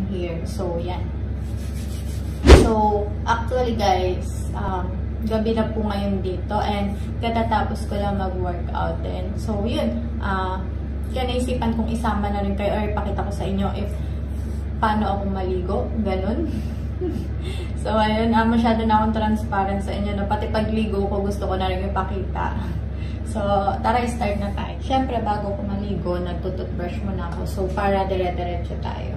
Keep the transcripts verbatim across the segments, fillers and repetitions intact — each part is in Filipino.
here. So, yan. So, actually guys, um, gabi na po ngayon dito and katatapos ko lang mag-workout din. So, yun. Uh, kaya naisipan kong isama na rin kayo or ipakita ko sa inyo if paano ako maligo. Ganun. So, ayun. Uh, masyado na akong transparent sa inyo. No? Pati pagligo ko, gusto ko na rin ipakita. So, tara, start na tayo. Siyempre, bago ko maligo, nagtututbrush muna ako. So, para dire-diretso tayo.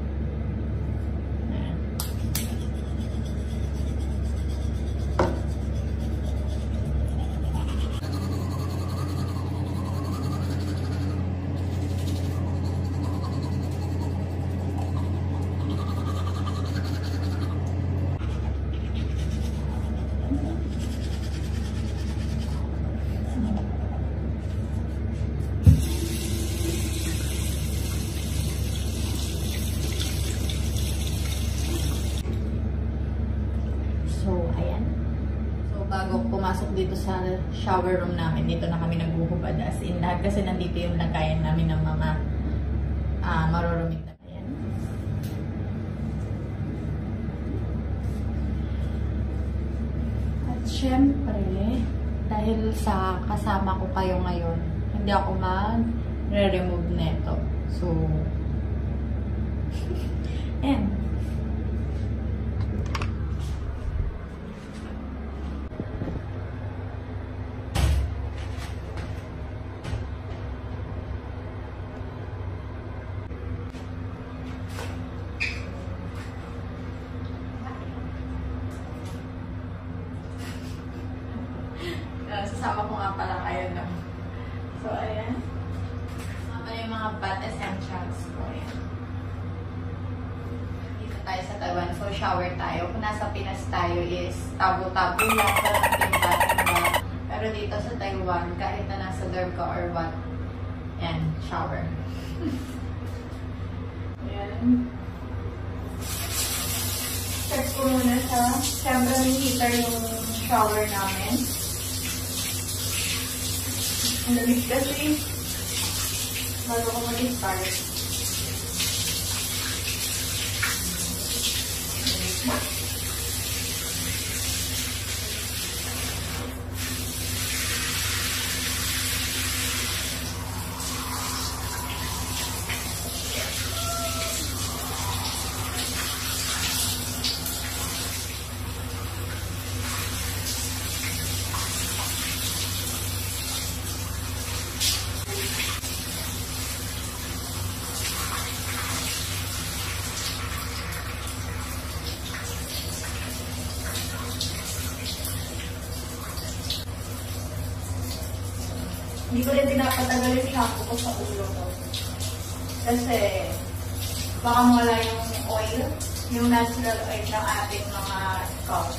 Bago pumasok dito sa shower room namin, dito na kami naghuhubad as in lahat kasi nandito yung lagayan namin ng mga uh, maruruming na yan. At syempre, dahil sa kasama ko kayo ngayon, hindi ako mag-re-remove neto. So, and sasama ko nga pala kayo na. So, ayan. Mga pala yung mga bath essentials ko. Ayan. Dito tayo sa Taiwan. So, shower tayo. Kung nasa Pinas tayo is tabo-tabo lang sa ating bath. Pero dito sa Taiwan, kahit na nasa dorm ka or what, ayan, shower. Ayan. Check ko muna sa, siyempre may heater yung shower namin. Ang lamig kasi bago ko mag-start. Hindi ko rin pinapatagal yung shampoo ko sa ulo ko. Kasi, baka mawala yung oil, yung natural oil ng ating mga scalp.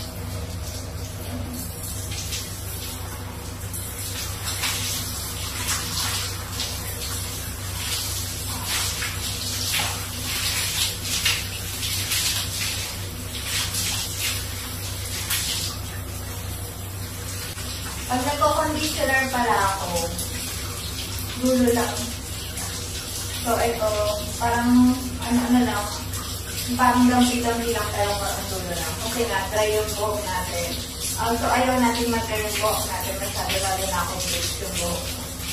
Pag nagko-conditioner pala ako, dulo lang. So, ito, parang, ano-ano lang, parang lampi-lampi lang pero parang dulo lang. Okay na, dry yung buhok natin. Uh, so, ayaw natin mag-dry yung buhok natin. Masyado lalo na akong bleach yung buhok.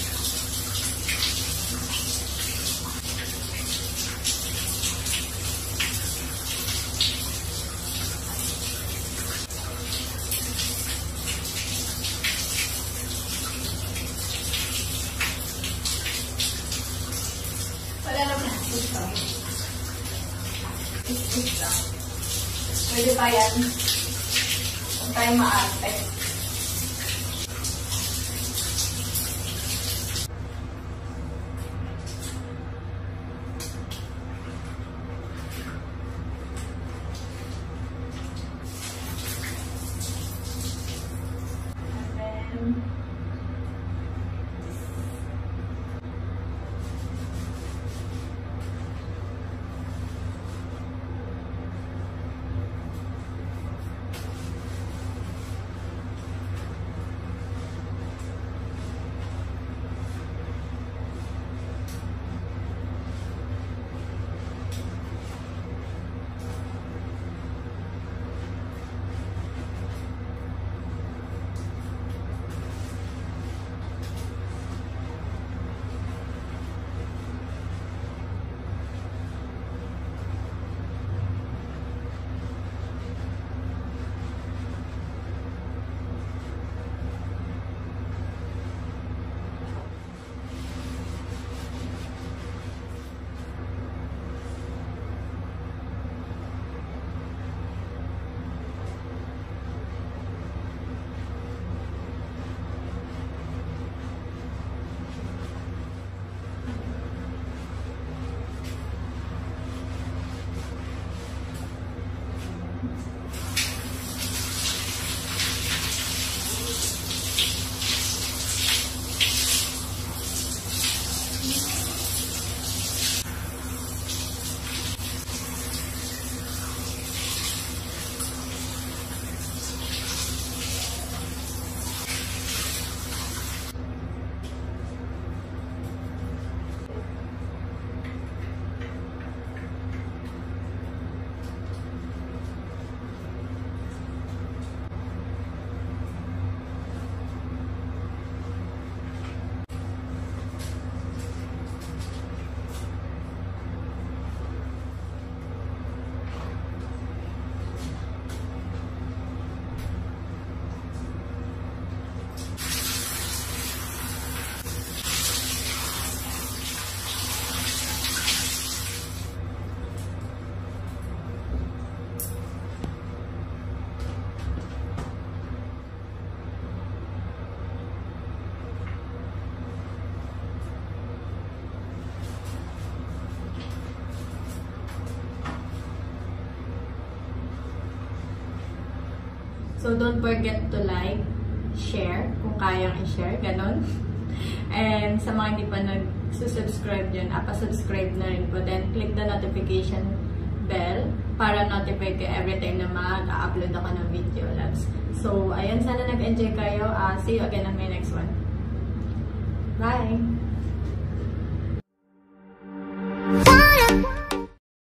Pwede pa yan. Huwag tayo maarte. So, don't forget to like, share, kung kayang i-share, ganon. And sa mga hindi pa nag-subscribe dyan, apa-subscribe na rin po. Then, click the notification bell para notify kayo every time na mag-upload ako ng video, loves. So, ayun, sana nag-enjoy kayo. Uh, see you again on my next one. Bye!